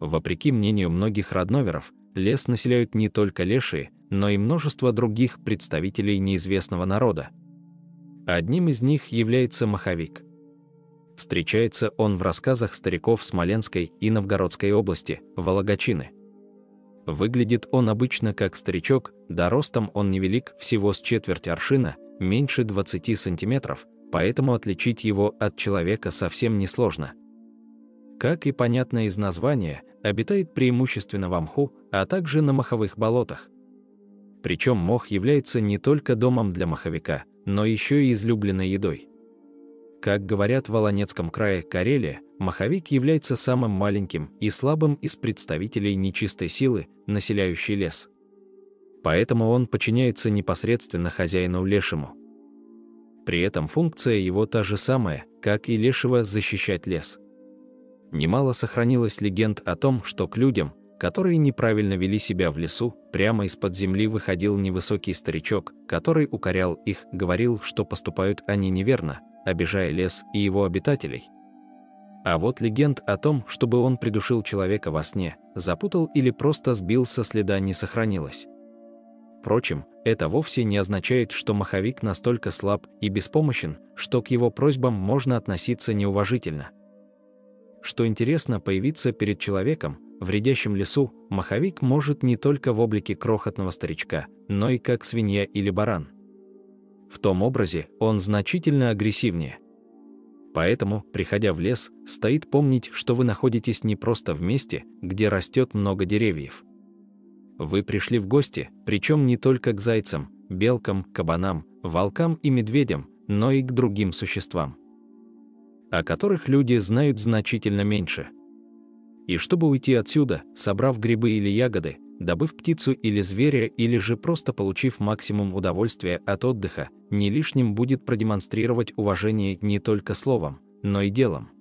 Вопреки мнению многих родноверов, лес населяют не только лешие, но и множество других представителей неизвестного народа. Одним из них является маховик. Встречается он в рассказах стариков Смоленской и Новгородской области, Вологодчины. Выглядит он обычно как старичок, да ростом он невелик, всего с четверть аршина, меньше 20 сантиметров, поэтому отличить его от человека совсем несложно. Как и понятно из названия, обитает преимущественно в мху, а также на моховых болотах. Причем мох является не только домом для моховика, но еще и излюбленной едой. Как говорят в Волонецком крае, Карелия, моховик является самым маленьким и слабым из представителей нечистой силы, населяющей лес. Поэтому он подчиняется непосредственно хозяину лешему. При этом функция его та же самая, как и лешего, защищать лес. Немало сохранилось легенд о том, что к людям, которые неправильно вели себя в лесу, прямо из-под земли выходил невысокий старичок, который укорял их, говорил, что поступают они неверно, обижая лес и его обитателей. А вот легенд о том, чтобы он придушил человека во сне, запутал или просто сбил со следа, не сохранилось. Впрочем, это вовсе не означает, что моховик настолько слаб и беспомощен, что к его просьбам можно относиться неуважительно. Что интересно, появиться перед человеком, вредящим лесу, моховик может не только в облике крохотного старичка, но и как свинья или баран. В том образе он значительно агрессивнее. Поэтому, приходя в лес, стоит помнить, что вы находитесь не просто в месте, где растет много деревьев. Вы пришли в гости, причем не только к зайцам, белкам, кабанам, волкам и медведям, но и к другим существам, о которых люди знают значительно меньше. И чтобы уйти отсюда, собрав грибы или ягоды, добыв птицу или зверя, или же просто получив максимум удовольствия от отдыха, не лишним будет продемонстрировать уважение не только словом, но и делом.